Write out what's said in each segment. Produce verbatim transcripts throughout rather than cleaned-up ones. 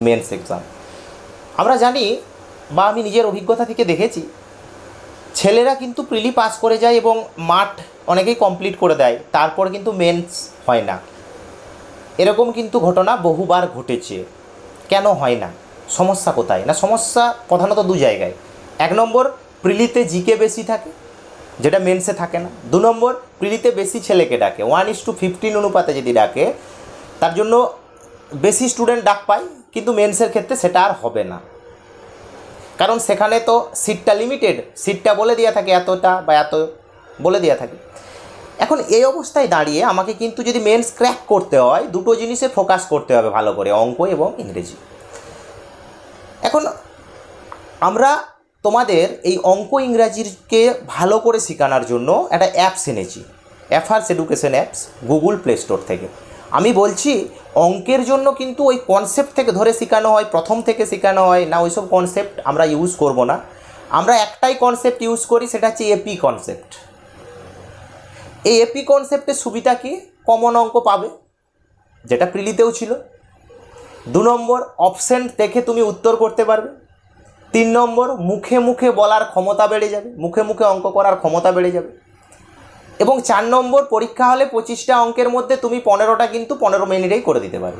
Men's exam আমরা জানি বা আমি নিজের অভিজ্ঞতা থেকে দেখেছি, ছেলেরা কিন্তু প্রিলি পাস করে যায় এবং মাঠ অনেকেই কমপ্লিট করে দেয়, তারপর কিন্তু মেন্স হয় না। এরকম কিন্তু ঘটনা বহুবার ঘটেছে। কেন হয় না? সমস্যা কোথায়? না সমস্যা প্রধানত দু জায়গায়। এক নম্বর, প্রিলিতে জিকে বেশি থাকে, যেটা মেন্সে থাকে না। দু নম্বর, প্রিলিতে বেশি ছেলেকে ডাকে, ওয়ান ইস টু ফিফটিন অনুপাতে যদি ডাকে, তার জন্য বেশি স্টুডেন্ট ডাক পায়, কিন্তু মেন্সের ক্ষেত্রে সেটা আর হবে না, কারণ সেখানে তো সিটটা লিমিটেড, সিটটা বলে দেওয়া থাকে এতটা বা এত বলে দেওয়া থাকে। এখন এই অবস্থায় দাঁড়িয়ে আমাকে কিন্তু যদি মেন্স ক্র্যাক করতে হয়, দুটো জিনিসে ফোকাস করতে হবে ভালো করে, অঙ্ক এবং ইংরেজি। এখন আমরা তোমাদের এই অঙ্ক ইংরাজিকে ভালো করে শেখানোর জন্য একটা অ্যাপস এনেছি, Afflatus education apps, Google play store থেকে। আমি বলছি অঙ্কের জন্য কিন্তু ওই কনসেপ্ট থেকে ধরে শেখানো হয়, প্রথম থেকে শেখানো হয় না, ওইসব কনসেপ্ট আমরা ইউজ করব না। আমরা একটাই কনসেপ্ট ইউজ করি, সেটা হচ্ছে এপি কনসেপ্ট। এই এপি কনসেপ্টের সুবিধা কি? কমন অঙ্ক পাবে, যেটা প্রিলিতেও ছিল। দু নম্বর, অপশন দেখে তুমি উত্তর করতে পারবে। তিন নম্বর, মুখে মুখে বলার ক্ষমতা বেড়ে যাবে, মুখে মুখে অঙ্ক করার ক্ষমতা বেড়ে যাবে। এবং চার নম্বর, পরীক্ষা হলে পঁচিশটা অঙ্কের মধ্যে তুমি পনেরোটা কিন্তু পনেরো মিনিটেই করে দিতে পারবে।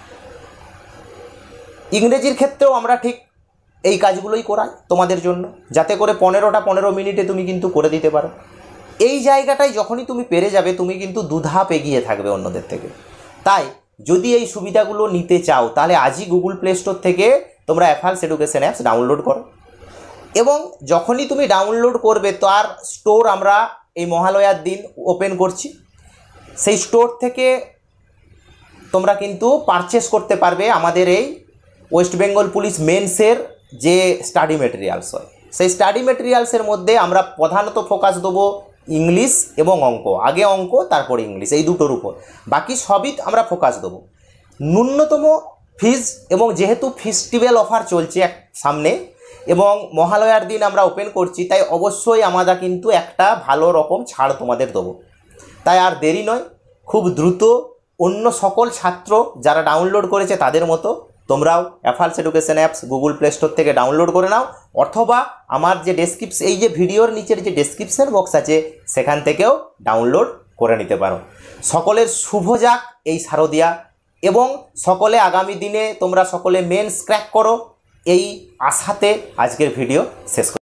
ইংরেজির ক্ষেত্রেও আমরা ঠিক এই কাজগুলোই করাই তোমাদের জন্য, যাতে করে পনেরোটা পনেরো মিনিটে তুমি কিন্তু করে দিতে পারো। এই জায়গাটায় যখনই তুমি পেরে যাবে, তুমি কিন্তু দুধাপ এগিয়ে থাকবে অন্যদের থেকে। তাই যদি এই সুবিধাগুলো নিতে চাও, তাহলে আজই গুগল প্লে স্টোর থেকে তোমরা অ্যাফলাটাস এডুকেশন অ্যাপস ডাউনলোড করো। এবং যখনই তুমি ডাউনলোড করবে, তার স্টোর আমরা এই মহালয়ার দিন ওপেন করছি। সেই স্টোর থেকে তোমরা কিন্তু পারচেস করতে পারবে আমাদের এই ওয়েস্ট বেঙ্গল পুলিশ মেন্সের যে স্টাডি মেটেরিয়ালস হয়, সেই স্টাডি মেটেরিয়ালসের মধ্যে আমরা প্রধানত ফোকাস দেবো ইংলিশ এবং অঙ্ক। আগে অঙ্ক, তারপর ইংলিশ, এই দুটোর উপর। বাকি সবই আমরা ফোকাস দেবো। ন্যূনতম ফিজ, এবং যেহেতু ফেস্টিভ্যাল অফার চলছে এক সামনে এবং মহালয়ার দিন আমরা ওপেন করছি, তাই অবশ্যই আমরা কিন্তু একটা ভালো রকম ছাড় তোমাদের দেবো। তাই আর দেরি নয়, খুব দ্রুত অন্য সকল ছাত্র যারা ডাউনলোড করেছে তাদের মতো তোমরাও Afflatus education apps Google play store থেকে ডাউনলোড করে নাও, অথবা আমার যে ডেসক্রিপশন, এই যে ভিডিওর নিচের যে ডেসক্রিপশন বক্স আছে, সেখান থেকেও ডাউনলোড করে নিতে পারো। সকলের শুভ যাক এই শারদিয়া, এবং সকলে আগামী দিনে তোমরা সকলে মেন্স ক্র্যাক করো, এই আশাতে আজকের ভিডিও শেষ।